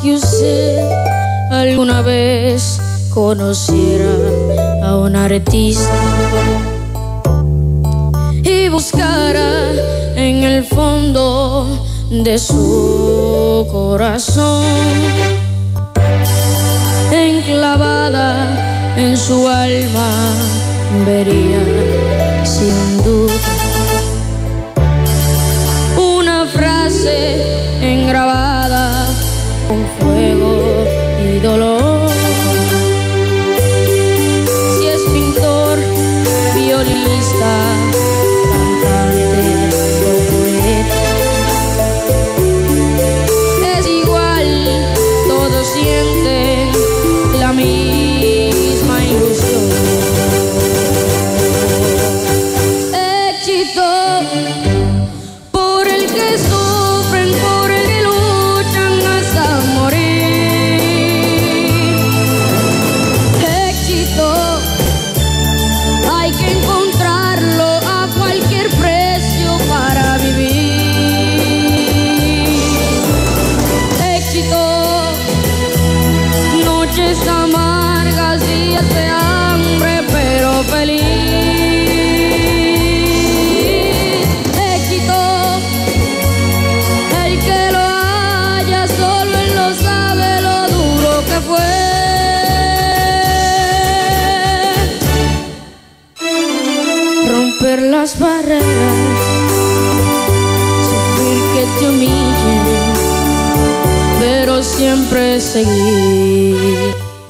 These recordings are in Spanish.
que usted alguna vez conociera a un artista y buscara en el fondo de su corazón, enclavada en su alma, vería sin duda una frase engravada con fuego y dolor. Si es pintor, violinista, cantante o poeta, es igual, todos sienten la misma ilusión. Éxito por el que sufren, por el que luchan hasta morir. Éxito hay que encontrarlo a cualquier precio para vivir. Éxito, noches amargas, días de hambre, pero feliz. Éxito, el que lo haya, solo él lo sabe lo duro que fue. Romper las barreras, sufrir que te humillen, pero siempre seguir.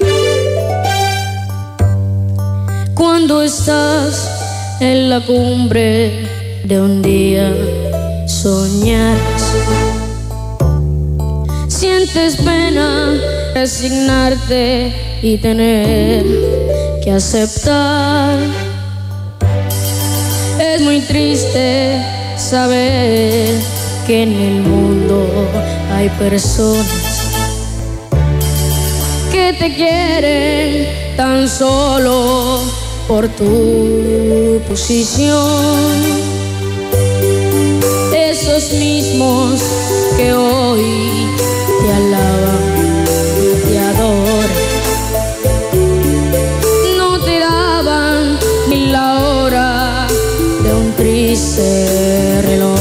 Cuando estás en la cumbre de un día, soñarás. Sientes pena, resignarte y tener que aceptar. Es muy triste saber que en el mundo hay personas que te quieren tan solo por tu posición. Esos mismos que hoy te alaban, te adoran, no te daban ni la hora de un triste reloj.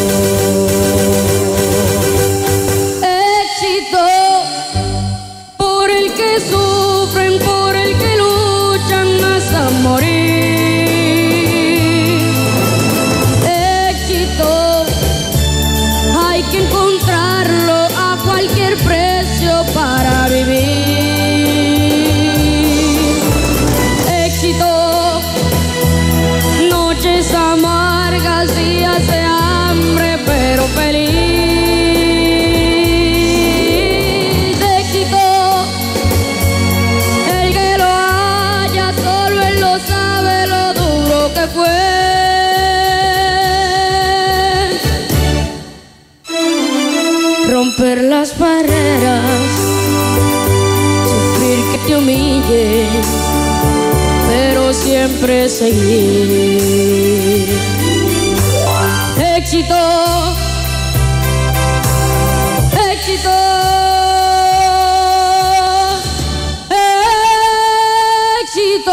Éxito por el que sufren, por el que luchan hasta morir. Éxito hay que encontrarlo a cualquier precio para vivir. Éxito, noches amargas, días de hambre, pero feliz. Éxito, el que lo haya, solo él lo sabe lo duro que fue. Romper las barreras, sufrir que te humille, pero siempre seguir. Éxito, éxito, éxito.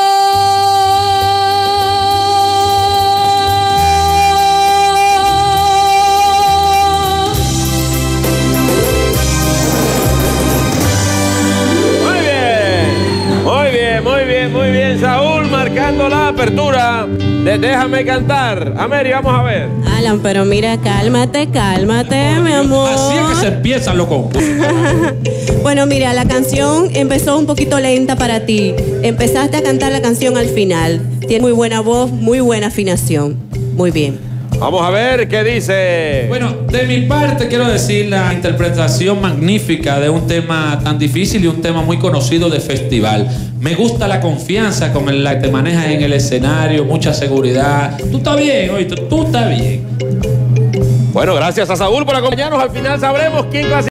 Muy bien, Saúl marcando la apertura de Déjame Cantar. Ameri, vamos a ver. Alan, pero mira, cálmate, mi amor. Así es que se empieza, loco. Bueno, mira, la canción empezó un poquito lenta para ti. Empezaste a cantar la canción al final. Tiene muy buena voz, muy buena afinación. Muy bien. Vamos a ver qué dice. Bueno, de mi parte quiero decir la interpretación magnífica de un tema tan difícil y un tema muy conocido de festival. Me gusta la confianza con la que te manejas en el escenario, mucha seguridad. Tú estás bien, oíste, tú estás bien. Bueno, gracias a Saúl por acompañarnos. Al final sabremos quién clasifica.